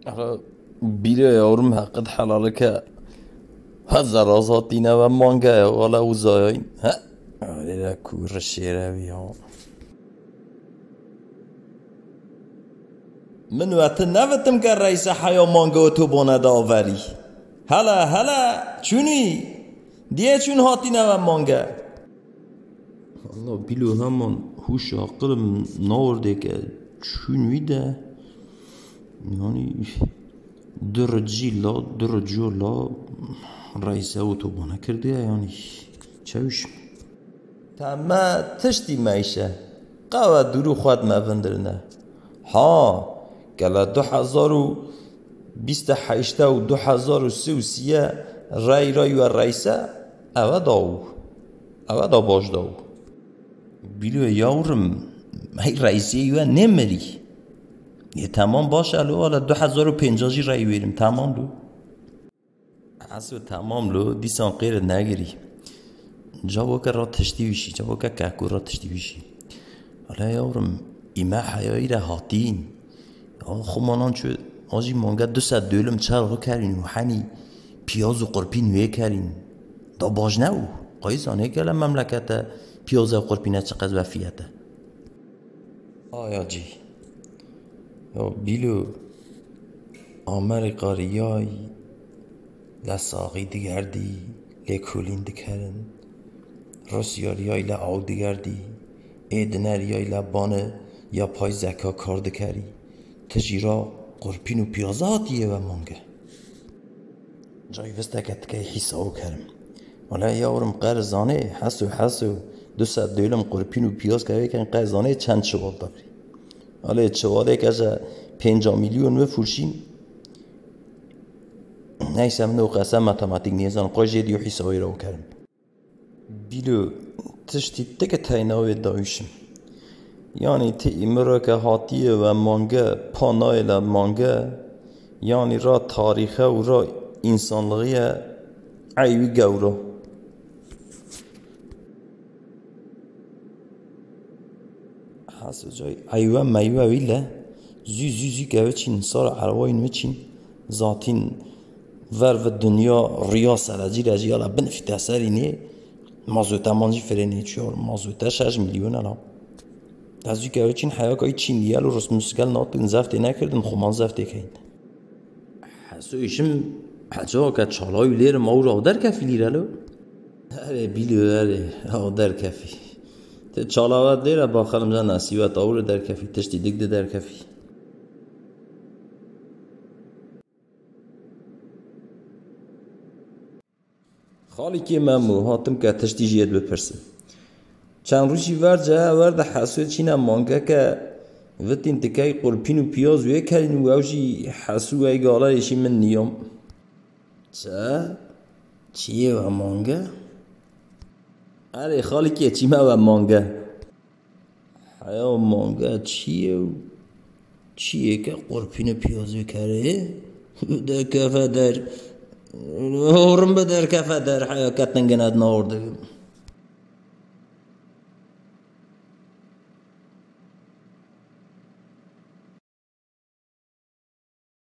حالا بیره یارم حقت حلاله که هزار آزادینه و مانگه والا او زایاین ها آره کور شیره بیا من وقت نوتم که رئیس حیا مانگه تو بانه داوری هلا چونی دیه چون هاتینه و مانگه والله بیلو همان هوش عقلم نورده که چونوی ده یعنی درجی لا رئیس اتوبانه کرده یعنی چوش تمه تشتی میشه قوه درو خود مفندرنه ها گله 2028 و 2033 رای و رئیسه اوه دا باش داو بیلو یاورم ای رئیسی یوه نمری یه تمام باشه الو حالا 2050 جی رای بریم تمام لو اصلا تمام لو دیسان غیر نگیری جا که را تشتی بشی جا که کهکو را تشتی بشی حالا یاورم ایمه حیایی را هاتین خمانان چو آجی مانگه 200 دولم چرا رو کرین و حنی پیاز و قرپین وی کرین دا باش نو قایزانه که مملکت پیاز و قرپینه چقدر وفیته آیا جی یا بیلو آمریکا ریای لساقی دیگردی لکولین دکرن روسیا ریای لعاو دیگردی ایدنه ریای لبانه یا پای زکا کار دکری تجیرا قرپین و پیازاتیه و مانگه جای وستکت که حساو کرم ولی یاورم قرزانه حسو 200 دولم قرپین و پیاز که بکن قرزانه چند شوال داری حالا چواله که از 5 میلیون و فروشین نیسم نو قسم ماتماتیک نیزان قاجه دیو حسابی رو کردم بیلو تشتی تک تایناوی دایشم یعنی تی امرو که هاتیه و مانگه پانایل مانگه یعنی را تاریخه و را انسانلغیه عیوی گورو حسو جای ایوه میوه ویله زی گوه چین سار عرواین و چین ذاتین ور و دنیا ریا سرجی رجی حالا بنفیت اثری نه مازوتا مانجی فرینه چیار مازوتا 6 میلیون الان دازی گوه چین حیاکای چین دیال و رسموسگل ناتون زفته نکردن خمان زفته کهین حسو ایشم حجا که چالای لیر ما رو آدر کفی لیره لو اره بیلو اره آدر کفی چالاوات دیره با خلم جان نصیبت آور در کفی تشتی دیگ در کفی خالی که ممو هاتم که تشتی جید بپرسه چند روشی ورده حسوی چینه مانگه که وقتین تکای قرپین و پیاز وی کرین و اوشی حسوی ای گالا ایشی من نیام چیه و مانگه؟ اره خالی که چیمه و مانگه حیا مانگه چیه که قرپین پیازی کره در کفه در هورم بدر کفه در حیا کتنگند نورده